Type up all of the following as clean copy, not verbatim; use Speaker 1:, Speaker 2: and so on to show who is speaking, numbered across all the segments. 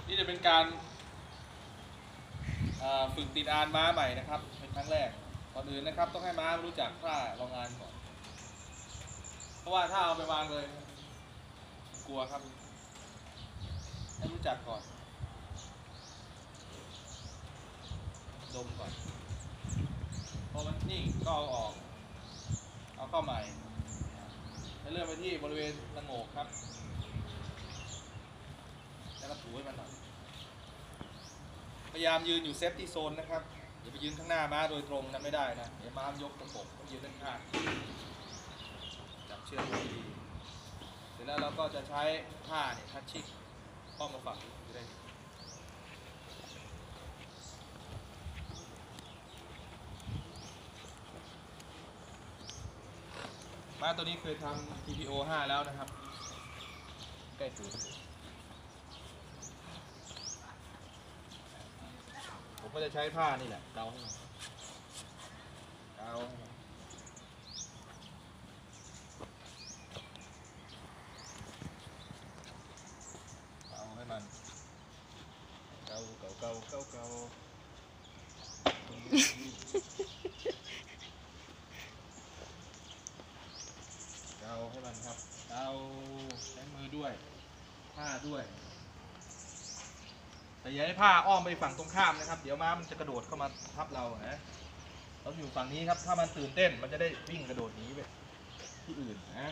Speaker 1: นี่จะเป็นการฝึกติดอานม้าใหม่นะครับเป็นครั้งแรกก่อนอื่นนะครับต้องให้ม้ารู้จักท่ารองอานก่อนเพราะว่าถ้าเอาไปวางเลยกลัวครับให้รู้จักก่อนดมก่อนพอมันนิ่งก็เอาออกเอาเข้าใหม่แล้วเลื่อนไปที่บริเวณระโงกครับแล้วก็ถูให้มันหน่อยพยายามยืนอยู่เซฟตี้โซนนะครับอย่าไปยืนข้างหน้าม้าโดยตรงนั้นไม่ได้นะเดี๋ยวม้ายกกระปกต้องยืนด้านข้างจับเชือกดีๆเสร็จแล้วเราก็จะใช้ผ้าเนี่ยทัชชิ่งป้องมาฝั่งจะได้ม้าตัวนี้เคยทำ TPO 5 แล้วนะครับใกล้ถึงผมก็จะใช้ผ้านี่แหละเกาให้มันเกาให้มันเกาเกาเกาเกาเกาเกาให้มันครับเกาใช้มือด้วยผ้าด้วยแต่อย่าให้ผ้าอ้อมไปฝั่งตรงข้ามนะครับเดี๋ยวม้ามันจะกระโดดเข้ามาทับเรานะเราอยู่ฝั่งนี้ครับถ้ามันตื่นเต้นมันจะได้วิ่งกระโดดหนีไปที่อื่นนะ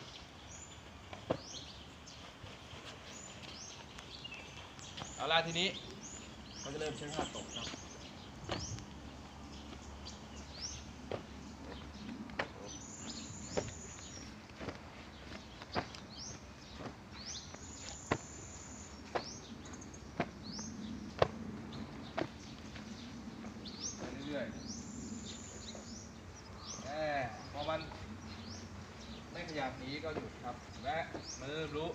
Speaker 1: เอาล่ะทีนี้เราจะเริ่มใช้ผ้าตกครับเรื่อยๆพอมันไม่ขยับหนีก็หยุดครับและมันเริ่มรู้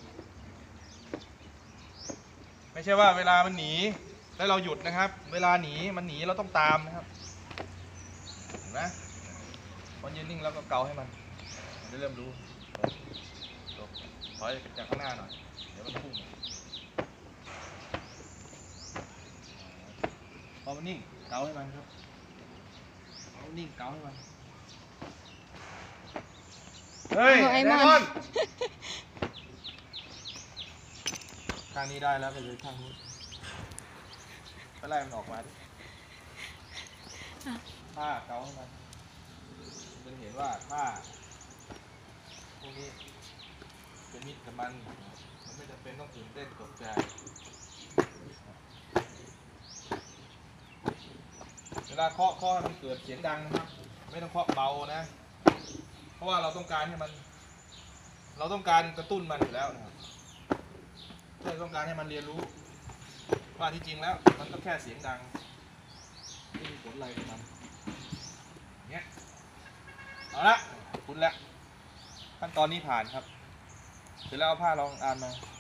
Speaker 1: ไม่ใช่ว่าเวลามันหนีแล้วเราหยุดนะครับเวลาหนีมันหนีเราต้องตามนะครับเห็นไหมพอยืนนิ่งแล้วก็เกาให้มันจะเริ่มรู้ถอยจากข้างหน้าหน่อยเดี๋ยวมันพุ่งพอมันนิ่งเกาให้มันครับเอานิ่งเกาให้มันเฮ้ยไอ้มอนข้างนี้ได้แล้วไปเลยข้างนี้ไปไล่มันออกมาดิผ้าเกาให้มันจะเห็นว่าผ้าพวกนี้เป็นมิตรกับมันไม่จำเป็นต้องตื่นเต้นตกใจเวลาเคาะให้มันเกิดเสียงดังนะครับไม่ต้องเคาะเบานะเพราะว่าเราต้องการให้มันเราต้องการกระตุ้นมันอยู่แล้วนะครับเราต้องการให้มันเรียนรู้ว่าที่จริงแล้วมันก็แค่เสียงดังไม่มีผลอะไรกับมันเงี้ยเอาละคุณแล้วขั้นตอนนี้ผ่านครับเสร็จแล้วเอาผ้ารองอานมา